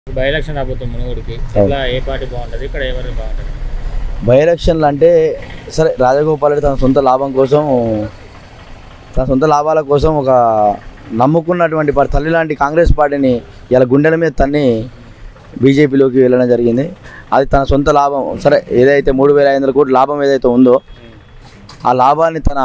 By election రాబోతుంది మునుగోడుకి. ఇట్లా ఏ party బాగుంటుంది, ఇక్కడ ఎవరు బాగుంటుంది? బై ఎలక్షన్లు అంటే సరే, రాజగోపాల్ రెడ్డి తన సొంత లాభాల కోసం ఒక నమ్ముకున్నటువంటి తల్లి లాంటి కాంగ్రెస్ పార్టీని ఇలా గుండెల మీద తన్ని బీజేపీలోకి వెళ్ళడం జరిగింది. అది తన సొంత లాభం. సరే, ఏదైతే 3,500 కోట్ల లాభం ఏదైతే ఉందో ఆ లాభాన్ని తన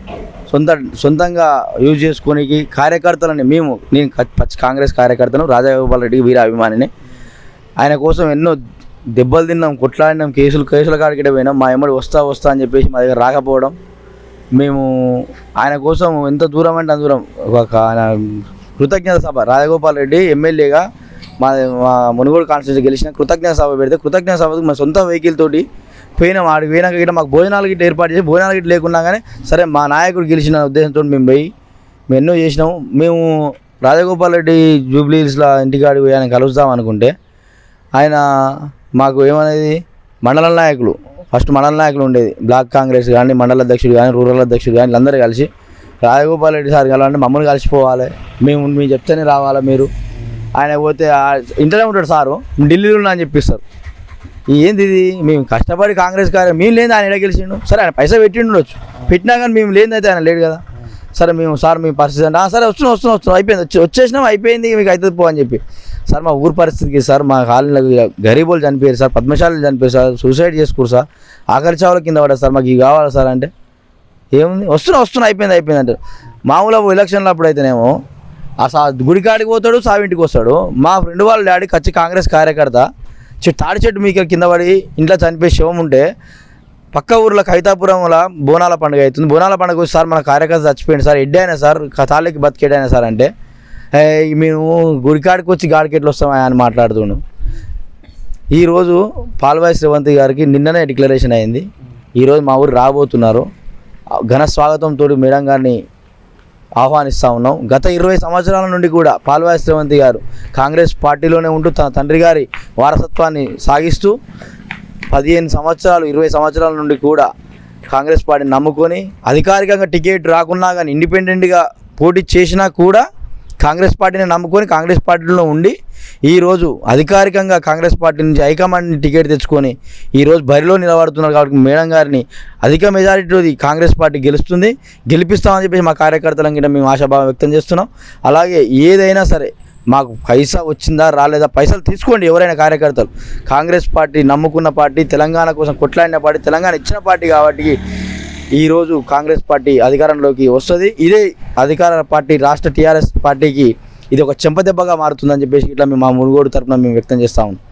సొంతంగా యూజ్ చేసుకోనికి కార్యకర్తలని నేను కాంగ్రెస్ కార్యకర్తను, రాజగోపాల్ రెడ్డికి వీర అభిమానిని. ఆయన కోసం ఎన్నో దెబ్బలు తిన్నాం, కొట్లాడినాం, కేసుల కాడికి పోయినాం. మా ఎమ్మడి వస్తా అని చెప్పేసి మా దగ్గర రాకపోవడం, మేము ఆయన కోసం ఎంత దూరం అంటే అంత దూరం ఆయన కృతజ్ఞత సభ, రాజగోపాల్ రెడ్డి ఎమ్మెల్యేగా మా మునుగోడు కాన్స్టిట్యూన్సీ గెలిచిన కృతజ్ఞత సభ పెడితే కృతజ్ఞత సభకు మా సొంత వెహికల్ తోటి పోయినాం. ఆడికి పోయినాక గిట్ట మాకు భోజనాలు గిట్ట ఏర్పాటు చేసి, భోజనాలు గిట్ట లేకున్నా కానీ సరే మా నాయకుడు గెలిచిన ఉద్దేశంతో మేము ఎన్నో చేసినాము. మేము రాజగోపాల్ రెడ్డి జూబ్లీ హిల్స్లో ఇంటికాడికి పోయి ఆయన కలుస్తాం అనుకుంటే ఆయన మాకు ఏమనేది ఫస్ట్ మండల నాయకులు ఉండేది, బ్లాక్ కాంగ్రెస్ కానీ, మండల అధ్యక్షుడు కానీ, రూరల్ అధ్యక్షుడు కానీ, వీళ్ళందరూ కలిసి రాజగోపాల్ రెడ్డి సార్ కలవాలంటే మమ్మల్ని కలిసిపోవాలి, మేము చెప్తేనే రావాలి మీరు. ఆయన పోతే ఇంటనే ఉంటాడు సారు, ఢిల్లీలో ఉన్నా అని చెప్పిస్తారు. ఏంది ఇది? మేము కష్టపడి కాంగ్రెస్ మేము లేదు, ఆయన ఎడ గెలిచిండు. సరే, ఆయన పైసా పెట్టిండొచ్చు, పెట్టినా కానీ మేము లేదైతే ఆయన లేడు కదా. సరే సార్ మీ పరిస్థితి అంటే సరే వస్తున్నాం అయిపోయింది, వచ్చేసినాం అయిపోయింది, మీకు అవుతుంది పో అని చెప్పి. సార్ మా ఊరు పరిస్థితికి సార్, మా కాలనీలో గరీబోళ్ళు చనిపోయారు సార్, పద్మశాలు చనిపోయారు సార్, సూసైడ్ చేసుకోరు సార్, ఆఖరి చావుల కింద పడ్డారు సార్, మాకు ఇవి కావాలి సార్ అంటే ఏముంది, వస్తున్నా అయిపోయింది అంటారు. మామూలు ఎలక్షన్లు అప్పుడు అయితేనేమో ఆ గుడికాడికి పోతాడు, సావింటికి వస్తాడు. మా ఫ్రెండ్ వాళ్ళ డాడీ కచ్చి కాంగ్రెస్ కార్యకర్త తాడి చెట్టు మీకు కింద పడి ఇంట్లో చనిపోయి శవం ఉంటే పక్క ఊర్లో కవితాపురంలో బోనాల పండుగ అవుతుంది. బోనాల పండుగ వచ్చి సార్ మన కార్యకర్త చచ్చిపోయింది సార్, ఎడ్డైనా సార్ తాళ్ళకి బతికేడైనా సార్ అంటే మేము గుడికాడికి వచ్చి గాడికి ఎట్లా వస్తామా అని మాట్లాడుతుండు. ఈరోజు పాల్వాయి శ్రీవంతి గారికి నిన్ననే డిక్లరేషన్ అయింది. ఈరోజు మా ఊరు రాబోతున్నారు. ఘన స్వాగతంతో మేడం గారిని ఆహ్వానిస్తూ ఉన్నాం. గత 20 సంవత్సరాల నుండి కూడా పాల్వాయి శ్రీవంతి గారు కాంగ్రెస్ పార్టీలోనే ఉంటూ తన తండ్రి గారి వారసత్వాన్ని సాగిస్తూ 15 సంవత్సరాలు 20 సంవత్సరాల నుండి కూడా కాంగ్రెస్ పార్టీని నమ్ముకొని అధికారికంగా టికెట్ రాకున్నా కానీ ఇండిపెండెంట్గా పోటీ చేసినా కూడా కాంగ్రెస్ పార్టీని నమ్ముకొని కాంగ్రెస్ పార్టీలో ఉండి ఈరోజు అధికారికంగా కాంగ్రెస్ పార్టీ నుంచి హైకమాండ్ టికెట్ తెచ్చుకొని ఈరోజు బరిలో నిలబడుతున్నారు. కాబట్టి మేడం గారిని అధిక మెజారిటీలో కాంగ్రెస్ పార్టీ గెలిపిస్తామని చెప్పేసి మా కార్యకర్తల కింద మేము ఆశాభావం వ్యక్తం చేస్తున్నాం. అలాగే ఏదైనా సరే మాకు పైసా వచ్చిందా రాలేదా, పైసలు తీసుకోండి ఎవరైనా కార్యకర్తలు. కాంగ్రెస్ పార్టీ నమ్ముకున్న పార్టీ, తెలంగాణ కోసం కొట్లాడిన పార్టీ, తెలంగాణ ఇచ్చిన పార్టీ కాబట్టి ఈరోజు కాంగ్రెస్ పార్టీ అధికారంలోకి వస్తుంది. ఇదే అధికార పార్టీ రాష్ట్ర టీఆర్ఎస్ పార్టీకి ఇది ఒక చెంపదెబ్బగా మారుతుందని చెప్పేసి ఇట్లా మేము మా మునుగోడు తరఫున మేము వ్యక్తం చేస్తాము.